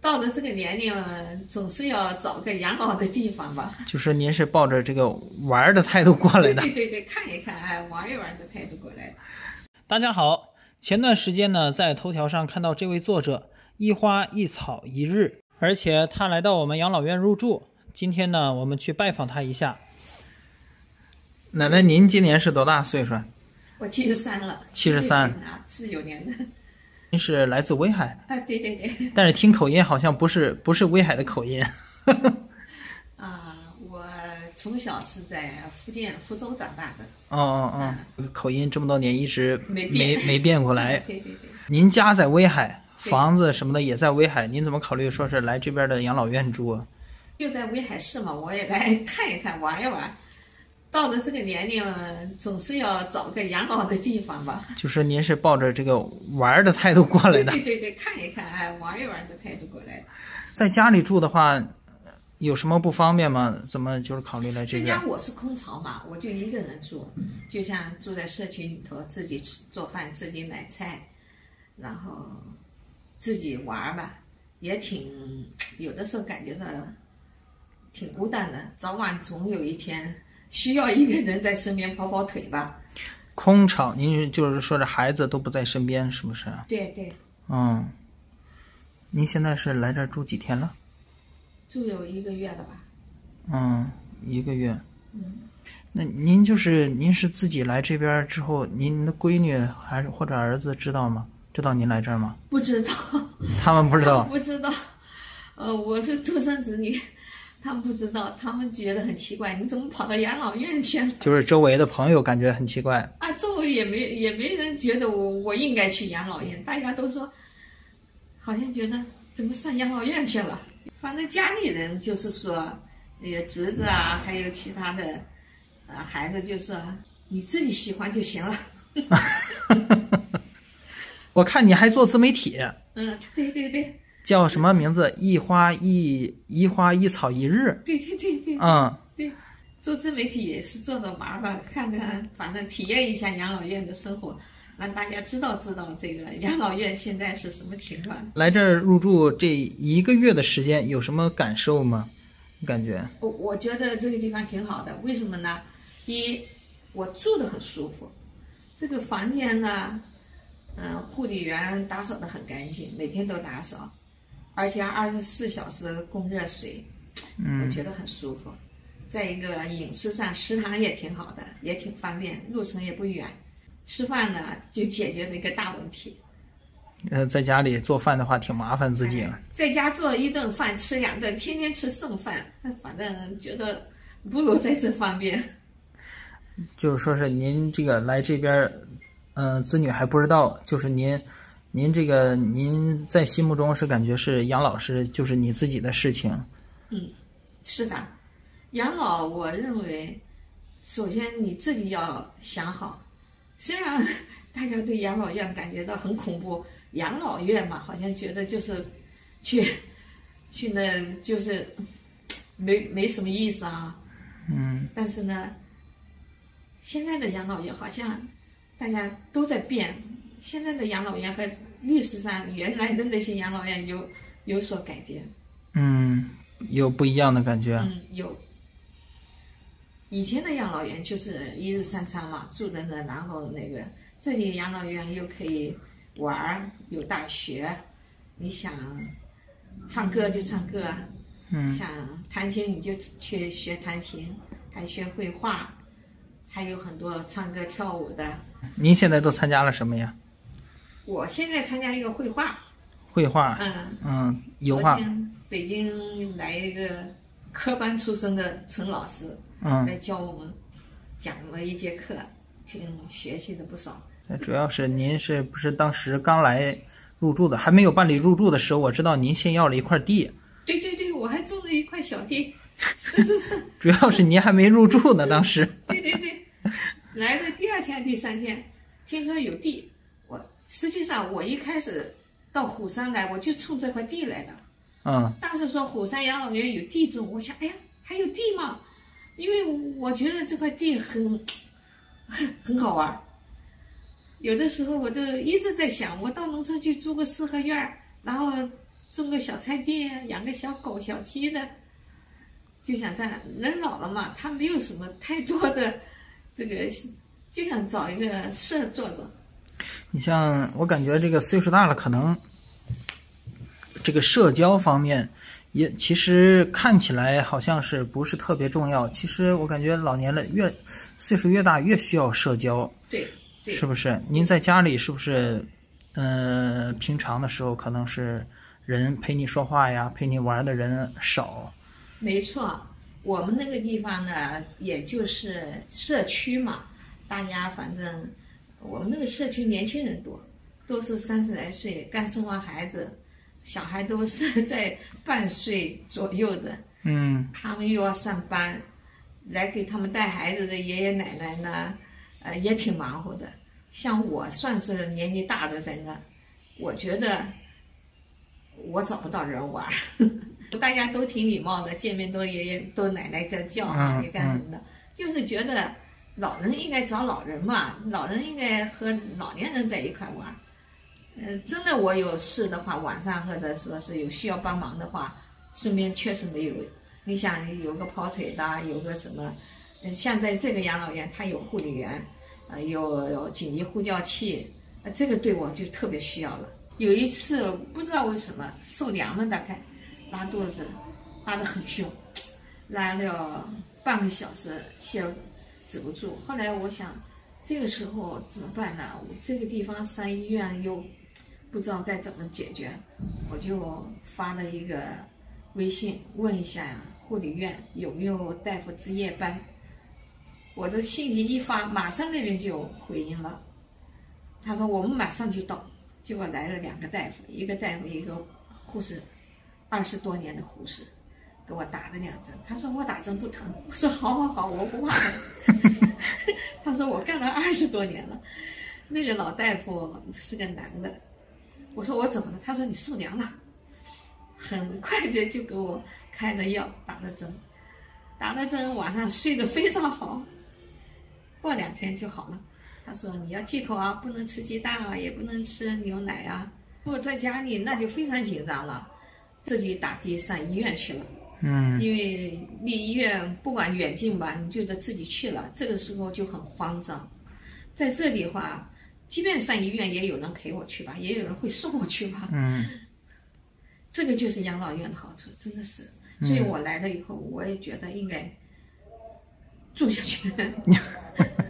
到了这个年龄，总是要找个养老的地方吧。 就是您是抱着这个玩的态度过来的。 对，看一看，哎，玩一玩的态度过来的。 大家好，前段时间呢，在头条上看到这位作者一花一草一日，而且他来到我们养老院入住。今天呢，我们去拜访他一下。 奶奶，您今年是多大岁数？ 我73了。 73 啊，49年的。 您是来自威海？ 啊，对。 但是听口音好像不是威海的口音。 我从小是在福建福州长大的。 口音这么多年一直没变过来。 对。 您家在威海，房子什么的也在威海，您怎么考虑说是来这边的养老院住啊？ 就在威海市嘛，我也来看一看，玩一玩。到了这个年龄，总是要找个养老的地方吧。 就是您是抱着这个玩的态度过来的。 对，看一看，哎，玩一玩的态度过来的。 在家里住的话，有什么不方便吗？怎么就是考虑来这边？ 在家我是空巢嘛，我就一个人住，就像住在社区里头，自己做饭，自己买菜，然后自己玩吧，也有的时候感觉到挺孤单的，早晚总有一天需要一个人在身边跑跑腿吧。 空巢，您就是说这孩子都不在身边，是不是？ 对。 您现在是来这儿住几天了？ 住有1个月了吧。 1个月。那您是自己来这边之后，您的闺女还是或者儿子知道吗？知道您来这儿吗？ 不知道。 他们不知道。 不知道。我是独生子女。他们不知道，他们觉得很奇怪，你怎么跑到养老院去了？ 就是周围的朋友感觉很奇怪啊，周围也没人觉得我应该去养老院，大家都说，好像觉得怎么上养老院去了？反正家里人就是说，侄子啊，还有其他的，孩子就说你自己喜欢就行了。 我看你还做自媒体。 对。 叫什么名字？一花一草一日。 对。对，做自媒体也是做着玩吧，看看，反正体验一下养老院的生活，让大家知道这个养老院现在是什么情况。 来这儿入住这1个月的时间，有什么感受吗？感觉？ 我觉得这个地方挺好的，为什么呢？第一，我住得很舒服，这个房间呢，护理员打扫得很干净，每天都打扫。而且24小时供热水，我觉得很舒服。再一个饮食上，食堂也挺好的，也挺方便，路程也不远。吃饭呢，就解决了一个大问题。 在家里做饭的话，挺麻烦自己了。 在家做1顿饭，吃2顿，天天吃剩饭，反正觉得不如在这方便。 就是说是您这个来这边，子女还不知道，就是您在心目中是感觉是养老是就是你自己的事情。 是的，养老我认为，首先你自己要想好。虽然大家对养老院感觉到很恐怖，养老院嘛，好像觉得就是去那就是没什么意思啊。但是呢，现在的养老院好像大家都在变。现在的养老院和历史上原来的那些养老院有所改变。 有不一样的感觉。 有。以前的养老院就是1日3餐嘛，住在那，然后这里养老院又可以玩，有大学，你想唱歌就唱歌，想弹琴你就去学弹琴，还学绘画，还有很多唱歌跳舞的。 您现在都参加了什么呀？ 我现在参加一个绘画。 油画。 昨天北京来一个科班出身的陈老师，来教我们，讲了1节课，学习的不少。 主要是您是不是当时刚来入住的，还没有办理入住的时候，我知道您先要了一块地。 对，我还种了一块小地。是。 主要是您还没入住呢，当时。 对，来的第2天、第3天，听说有地，实际上我一开始到虎山来，我就冲这块地来的。当时说虎山养老院有地种，我想，哎呀，还有地吗？因为我觉得这块地很好玩。有的时候我就一直在想，我到农村去租个4合院，然后种个小菜地，养个小狗、小鸡的，就想这样。人老了嘛，他没有什么太多的这个，就想找一个事做做。 你像我感觉这个岁数大了，可能这个社交方面也其实看起来好像是不是特别重要。其实我感觉老年了岁数越大越需要社交， 对， 是不是？您在家里是不是平常的时候可能是人陪你说话呀，陪你玩的人少？ 没错，我们那个地方呢，也就是社区嘛，大家反正我们那个社区年轻人多，都是30来岁，刚生完孩子，小孩都是在半岁左右的。他们又要上班，来给他们带孩子的爷爷奶奶呢，也挺忙活的。像我算是年纪大的在那，我觉得我找不到人玩。大家都挺礼貌的，见面都爷爷都奶奶叫啊，也干什么的，就是觉得老人应该找老人嘛，老人应该和老年人在一块玩。真的我有事的话，晚上或者说是有需要帮忙的话，身边确实没有。你想有个跑腿的，有个什么，像在这个养老院，它有护理员，有紧急呼叫器，这个对我就特别需要了。有一次不知道为什么受凉了，大概拉肚子，拉得很凶，拉了半个小时，血止不住。后来我想，这个时候怎么办呢？我这个地方上医院又不知道该怎么解决，我就发了一个微信问一下护理院有没有大夫值夜班。我的信息一发，马上那边就有回应了，他说我们马上就到。结果来了2个大夫，一个大夫一个护士，20多年的护士，给我打了2针。他说我打针不疼，我说好，我不怕疼。他说我干了20多年了。那个老大夫是个男的，我说我怎么了？他说你受凉了。很快就给我开了药，打了针，晚上睡得非常好，过2天就好了。他说你要忌口啊，不能吃鸡蛋啊，也不能吃牛奶啊。如果在家里那就非常紧张了，自己打的上医院去了。因为离医院不管远近吧，你就得自己去了，这个时候就很慌张。在这里的话，即便上医院也有人陪我去吧，也有人会送我去吧。这个就是养老院的好处，真的是。所以我来了以后，我也觉得应该住下去。